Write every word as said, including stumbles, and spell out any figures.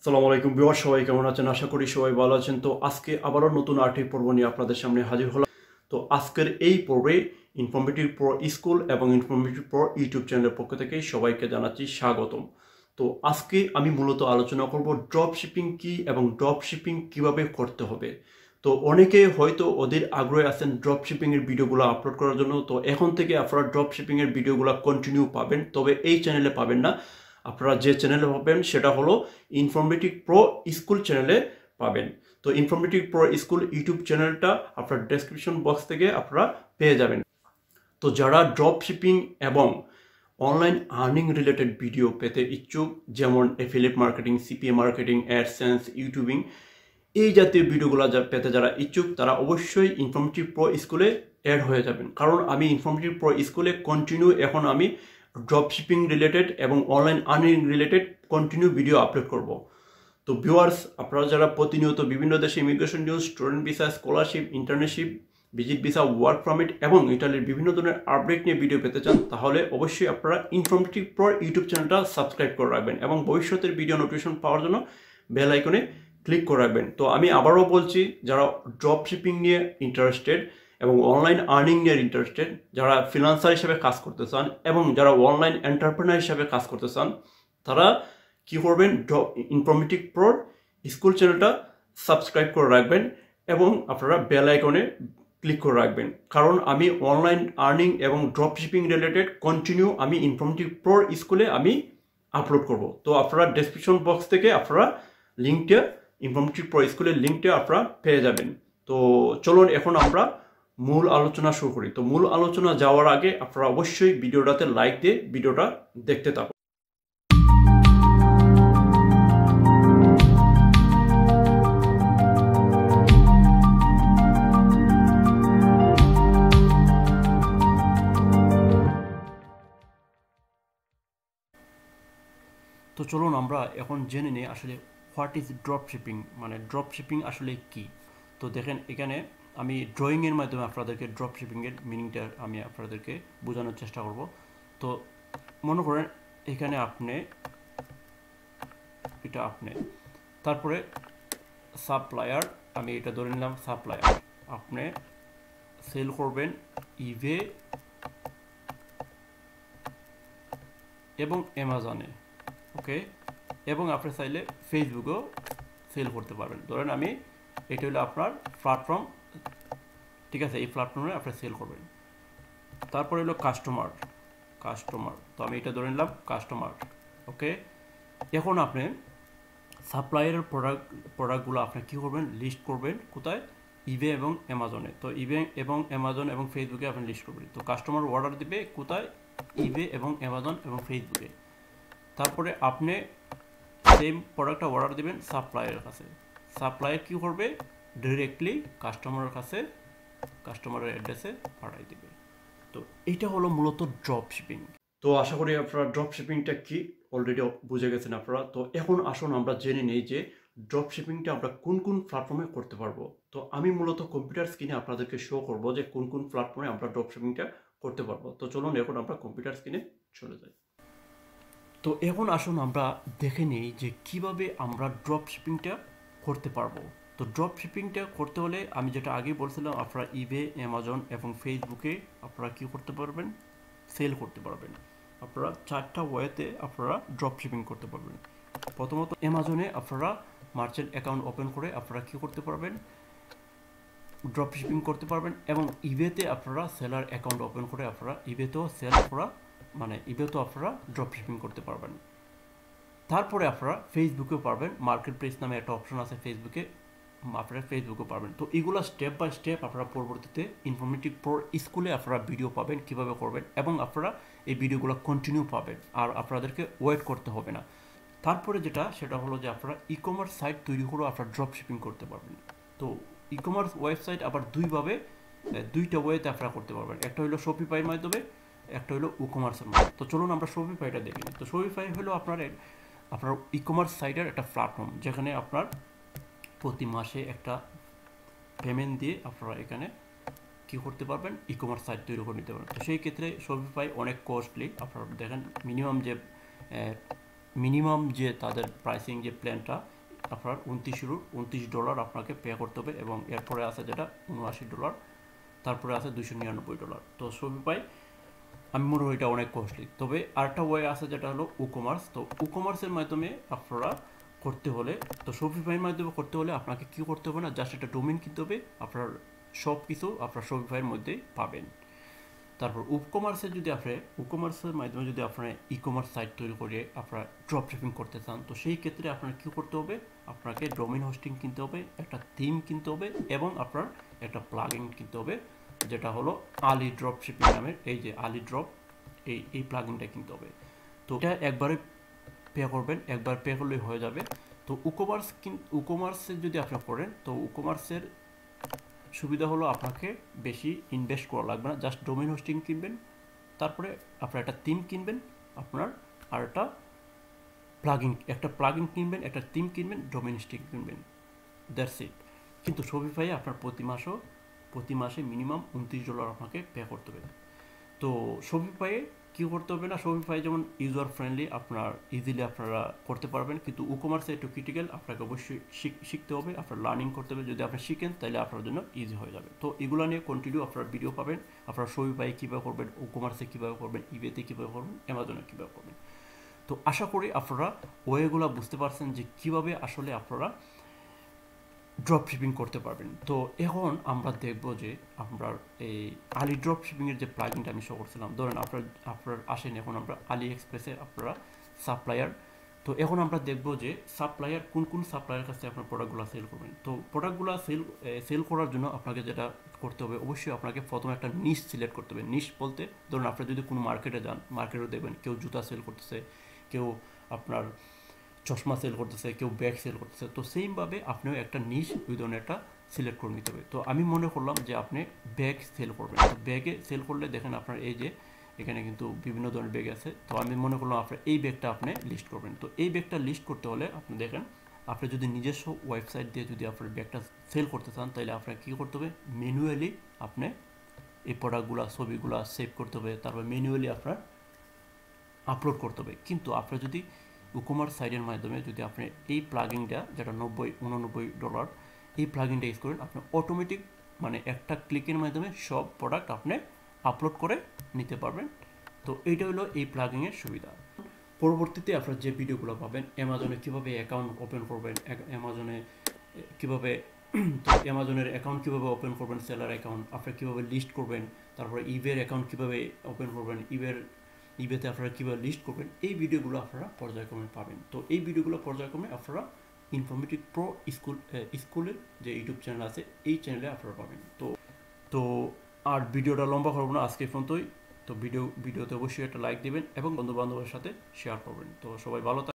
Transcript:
আসসালামু আলাইকুম ভিউয়ার, সবাই কেমন আছেন? আশা করি সবাই ভালো আছেন। তো আজকে আবারও নতুন আর্টি পর্ব নিয়ে আপনাদের সামনে হাজির হলাম। তো আজকের এই পর্বে ইনফরমেটিভ প্রো স্কুল এবং ইনফরমেটিভ প্রো ইউটিউব চ্যানেলের পক্ষ থেকে সবাইকে জানাচ্ছি স্বাগতম। তো আজকে আমি মূলত আলোচনা করব ড্রপ শিপিং কি এবং ড্রপ শিপিং কিভাবে করতে হবে। তো অনেকে হয়তো ওদের আগ্রহে আছেন ড্রপ শিপিং এর ভিডিওগুলো আপলোড করার জন্য। তো এখন থেকে আপনারা ড্রপ শিপিং এর ভিডিওগুলো কন্টিনিউ পাবেন, তবে এই চ্যানেলে পাবেন না। আপনারা যে চ্যানেলে পাবেন সেটা হলো ইনফরমেটিভ প্রো স্কুল চ্যানেলে পাবেন। তো ইনফরমেটিভ প্রো স্কুল ইউটিউব চ্যানেলটা আপনার ডেসক্রিপশন বক্স থেকে আপনারা পেয়ে যাবেন। তো যারা ড্রপ শিপিং এবং অনলাইন আর্নিং রিলেটেড ভিডিও পেতে ইচ্ছুক, যেমন affiliate marketing, CPA marketing, AdSense, YouTubing, এই জাতীয় ভিডিওগুলো যা পেতে যারা ইচ্ছুক তারা অবশ্যই ইনফরমেটিভ প্রো স্কুলে অ্যাড হয়ে যাবেন। কারণ আমি ইনফরমেটিভ প্রো স্কুলে কন্টিনিউ এখন আমি ড্রপ শিপিং রিলেটেড এবং online earning related continue video upload করব। তো ভিউয়ার্স, আপনারা যারা প্রতিনিয়ত বিভিন্ন দেশে immigration news, student visa, scholarship, internship, visit visa, work permit এবং ইটালির বিভিন্ন ধরনের আপডেট নিয়ে ভিডিও পেতে চান, তাহলে অবশ্যই আপনারা ইনফরমেটিভ প্রো ইউটিউব চ্যানেলটা সাবস্ক্রাইব করে রাখবেন এবং ভবিষ্যতের ভিডিও নোটিফিকেশন পাওয়ার জন্য বেল আইকনে ক্লিক করে রাখবেন। তো আমি আবারও বলছি, যারা ড্রপ শিপিং নিয়ে ইন্টারেস্টেড এবং অনলাইন আর্নিং নিয়ে ইন্টারেস্টেড, যারা ফ্রিল্যান্সার হিসেবে কাজ করতে চান এবং যারা অনলাইন এন্টারপ্রেনার হিসেবে কাজ করতে চান, তারা কি করবেন, ইনফরমেটিভ প্রো স্কুল চ্যানেলটা সাবস্ক্রাইব করে রাখবেন এবং আপনারা বেল আইকনে ক্লিক করে রাখবেন। কারণ আমি অনলাইন আর্নিং এবং ড্রপ শিপিং রিলেটেড কন্টিনিউ আমি ইনফরমেটিভ প্রো স্কুলে আমি আপলোড করব। তো আপনারা ডেসক্রিপশন বক্স থেকে আপনারা লিঙ্কটা, ইনফরমেটিভ প্রো স্কুলের লিঙ্কটা আপনারা পেয়ে যাবেন। তো চলুন এখন আমরা মূল আলোচনা শুরু করি। তো মূল আলোচনা যাওয়ার আগে আপনারা অবশ্যই ভিডিওটাতে লাইক দিয়ে ভিডিওটা দেখতে থাকুন। তো চলুন আমরা এখন জেনে নিই আসলে হোয়াট ইজ ড্রপ শিপিং, মানে ড্রপ শিপিং আসলে কি। তো দেখেন, এখানে আমি ড্রয়িংয়ের মাধ্যমে আপনাদেরকে ড্রপ শিপিংয়ের মিনিংটা আমি আপনাদেরকে বোঝানোর চেষ্টা করব। তো মনে করেন এখানে আপনি, এটা আপনি, তারপরে সাপ্লায়ার, আমি এটা ধরে নিলাম সাপ্লায়ার, আপনি সেল করবেন ইবে এবং অ্যামাজনে, ওকে, এবং আপনি চাইলে ফেসবুকেও সেল করতে পারবেন। ধরেন আমি, এটা হলো আপনার প্ল্যাটফর্ম, ঠিক আছে, এই প্ল্যাটফর্মে আপনি সেল করবেন। তারপরে হলো কাস্টমার, কাস্টমার তো আমি এটা ধরে নিলাম কাস্টমার, ওকে। এখন আপনি সাপ্লায়ারের প্রোডাক্ট প্রোডাক্টগুলো আপনি কী করবেন, লিস্ট করবেন কোথায়, ইবে এবং অ্যামাজনে। তো ইবে এবং অ্যামাজন এবং ফেসবুকে আপনি লিস্ট করবেন। তো কাস্টমার অর্ডার দিবে কোথায়, ইবে এবং অ্যামাজন এবং ফেসবুকে। তারপরে আপনি সেম প্রোডাক্টটা অর্ডার দেবেন সাপ্লায়ারের কাছে। সাপ্লায়ার কী করবে, ডিরেক্টলি কাস্টমারের কাছে, কাস্টমারের অ্যাড্রেসে পাঠাই দেবে। তো এটা হলো মূলত ড্রপ শিপিং। তো আশা করি আপনারা ড্রপ শিপিংটা কি অলরেডি বুঝে গেছেন আপনারা। তো এখন আসুন আমরা জেনে নিই যে ড্রপ শিপিংটা আমরা কোন কোন প্ল্যাটফর্মে করতে পারবো। তো আমি মূলত কম্পিউটার স্ক্রিনে আপনাদেরকে শো করবো যে কোন কোন প্ল্যাটফর্মে আমরা ড্রপ শিপিংটা করতে পারবো। তো চলুন এখন আমরা কম্পিউটার স্ক্রিনে চলে যাই। তো এখন আসুন আমরা দেখে নিই যে কিভাবে আমরা ড্রপ শিপিংটা করতে পারবো। তো ড্রপ শিপিংটা করতে হলে আমি যেটা আগে বলছিলাম, আপনারা ইবে, অ্যামাজন এবং ফেসবুকে আপনারা কী করতে পারবেন, সেল করতে পারবেন। আপনারা চারটা ওয়েতে আপনারা ড্রপ শিপিং করতে পারবেন। প্রথমত অ্যামাজনে আপনারা মার্চেন্ট অ্যাকাউন্ট ওপেন করে আপনারা কী করতে পারবেন, ড্রপ শিপিং করতে পারবেন। এবং ইবেতে আপনারা সেলার অ্যাকাউন্ট ওপেন করে আপনারা ইবেতেও সেল করা, মানে ইবেতেও আপনারা ড্রপ শিপিং করতে পারবেন। তারপরে আপনারা ফেসবুকেও পারবেন, মার্কেট প্লেস নামে একটা অপশন আছে ফেসবুকে, আপনারা ফেসবুকেও পারবেন। তো এগুলো স্টেপ বাই স্টেপ আপনারা পরবর্তীতে ইনফরমেটিভ প্রো স্কুলে আপনারা ভিডিও পাবেন কীভাবে করবেন, এবং আপনারা এই ভিডিওগুলো কন্টিনিউ পাবেন, আর আপনাদেরকে ওয়েট করতে হবে না। তারপরে যেটা, সেটা হলো যে আপনারা ই কমার্স সাইট তৈরি করেও আপনারা ড্রপ শিপিং করতে পারবেন। তো ই কমার্স ওয়েবসাইট আবার দুইভাবে, দুইটা ওয়েতে আপনারা করতে পারবেন। একটা হলো শপিফাইয়ের মাধ্যমে, একটা হলো ই কমার্সের মাধ্যমে। তো চলুন আমরা শপিফাইটা দেখি। তো শপিফাই হলো আপনার আপনার ই কমার্স সাইটের একটা প্ল্যাটফর্ম, যেখানে আপনার প্রতি মাসে একটা পেমেন্ট দিয়ে আপনারা এখানে কী করতে পারবেন, ই কমার্স সাইট তৈরি করে নিতে পারবেন। তো সেই ক্ষেত্রে শপিফাই অনেক কস্টলি। আপনারা দেখেন মিনিমাম যে মিনিমাম যে তাদের প্রাইসিং যে প্ল্যানটা আপনার উনত্রিশ উনত্রিশ ডলার আপনাকে পে করতে হবে, এবং এরপরে আছে যেটা উনআশি ডলার, তারপরে আছে দুইশো নিরানব্বই ডলার। তো শপিফাই আমি মনে করি এটা অনেক কস্টলি। তবে আরেকটা ওয়ে আছে যেটা হলো উকমার্স। তো উকমার্সের মাধ্যমে আপনারা করতে হলে, তো শপিফাইয়ের মাধ্যমে করতে হলে আপনাকে কী করতে হবে না, জাস্ট একটা ডোমেইন কিনতে হবে, আপনার সব কিছু আপনার শপিফাইয়ের মধ্যেই পাবেন। তারপর উকমার্সের যদি আপনি উকমার্সের মাধ্যমে যদি আপনার ই কমার্স সাইট তৈরি করে আপনারা ড্রপ শিপিং করতে চান, তো সেই ক্ষেত্রে আপনার কী করতে হবে, আপনাকে ডোমেইন হোস্টিং কিনতে হবে, একটা থিম কিনতে হবে, এবং আপনার একটা প্লাগইন কিনতে হবে, যেটা হলো আলি ড্রপ শিপিং নামের, এই যে আলি ড্রপ, এই এই প্লাগইনটা কিনতে হবে। তো এটা একবারে পে করবেন, একবার পে করলেই হয়ে যাবে। তো উকমার্স উকমার্সের যদি আপনি করেন, তো উকমার্সের সুবিধা হলো আপনাকে বেশি ইনভেস্ট করা লাগবে না, জাস্ট ডোমেইন হোস্টিং কিনবেন, তারপরে আপনার একটা থিম কিনবেন, আপনার আর একটা প্লাগইন একটা প্লাগইন কিনবেন, একটা থিম কিনবেন, ডোমেইন হোস্টিং কিনবেন, দ্যাটস ইট। কিন্তু শপিফাইয়ে আপনার প্রতি মাসও প্রতি মাসে মিনিমাম উনত্রিশ ডলার আপনাকে পে করতে হবে। তো শপিফাইয়ে কী করতে হবে না, শপিফাই যেমন ইউজার ফ্রেন্ডলি, আপনার ইজিলি আপনারা করতে পারবেন, কিন্তু উকমার্সে একটু ক্রিটিক্যাল, আপনাকে অবশ্যই শিখতে হবে, আপনার লার্নিং করতে হবে। যদি আপনি শিখেন তাহলে আপনার জন্য ইজি হয়ে যাবে। তো এগুলো নিয়ে কন্টিনিউ আপনার ভিডিও পাবেন, আপনার শপিফাই কীভাবে করবেন, উকমার্সে কীভাবে করবেন, ইবেতে কীভাবে করবেন, অ্যামাজনে কীভাবে করবেন। তো আশা করি আপনারা ওয়েগুলো বুঝতে পারছেন যে কীভাবে আসলে আপনারা ড্রপ শিপিং করতে পারবেন। তো এখন আমরা দেখব যে আমরা এই আলি ড্রপ শিপিংয়ের যে প্লাগইনটা আমি শো করছিলাম, ধরেন আপনার আপনার আসেন, এখন আমরা আলি এক্সপ্রেসে আপনারা সাপ্লায়ার। তো এখন আমরা দেখব যে সাপ্লায়ার কোন কোন সাপ্লায়ার কাছে আপনার প্রোডাক্টগুলো সেল করবেন। তো প্রোডাক্টগুলো সেল সেল করার জন্য আপনাকে যেটা করতে হবে, অবশ্যই আপনাকে প্রথমে একটা নিশ সিলেক্ট করতে হবে। নিশ বলতে ধরুন আপনি যদি কোনো মার্কেটে যান, মার্কেটে দেখবেন কেউ জুতা সেল করতেছে, কেউ আপনার চশমা সেল করতেছে, কেউ ব্যাগ সেল করতেছে। তো সেইমভাবে আপনিও একটা নিশ ওই ধরনের একটা সিলেক্ট করে নিতে হবে। তো আমি মনে করলাম যে আপনি ব্যাগ সেল করবেন। তো ব্যাগে সেল করলে দেখেন আপনার এই যে এখানে কিন্তু বিভিন্ন ধরনের ব্যাগ আছে। তো আমি মনে করলাম আপনার এই ব্যাগটা আপনি লিস্ট করবেন। তো এই ব্যাগটা লিস্ট করতে হলে আপনি দেখেন, আপনি যদি নিজস্ব ওয়েবসাইট দিয়ে যদি আপনার ব্যাগটা সেল করতে চান, তাহলে আপনাকে কী করতে হবে, ম্যানুয়ালি আপনি এই প্রোডাক্টগুলো ছবিগুলো সেভ করতে হবে, তারপর ম্যানুয়ালি আপনার আপলোড করতে হবে। কিন্তু আপনি যদি উকমার্স সাইটের মাধ্যমে যদি আপনি এই প্লাগইনটা, যেটা নব্বই উননব্বই ডলার, এই প্লাগইনটা ইউজ করেন, আপনি অটোমেটিক মানে একটা ক্লিকের মাধ্যমে সব প্রোডাক্ট আপনি আপলোড করে নিতে পারবেন। তো এইটা হলো এই প্লাগইনের সুবিধা। পরবর্তীতে আপনারা যে ভিডিওগুলো পাবেন, অ্যামাজনে কীভাবে অ্যাকাউন্ট ওপেন করবেন, অ্যামাজনে কীভাবে তো অ্যামাজনের অ্যাকাউন্ট কীভাবে ওপেন করবেন, সেলার অ্যাকাউন্ট আপনারা কীভাবে লিস্ট করবেন, তারপরে ইবের অ্যাকাউন্ট কীভাবে ওপেন করবেন, ইবের ইবেতে আপনারা কীভাবে লিস্ট করবেন, এই ভিডিওগুলো আপনারা পর্যায়ক্রমে পাবেন। তো এই ভিডিওগুলো পর্যায়ক্রমে আপনারা ইনফরমেটিভ প্রো স্কুল স্কুলের যে ইউটিউব চ্যানেল আছে, এই চ্যানেলে আপনারা পাবেন। তো তো আর ভিডিওটা লম্বা করবো না আজকে পর্যন্তই। তো ভিডিও ভিডিওতে অবশ্যই একটা লাইক দেবেন এবং বন্ধু বান্ধবের সাথে শেয়ার করবেন। তো সবাই ভালো থাকবেন।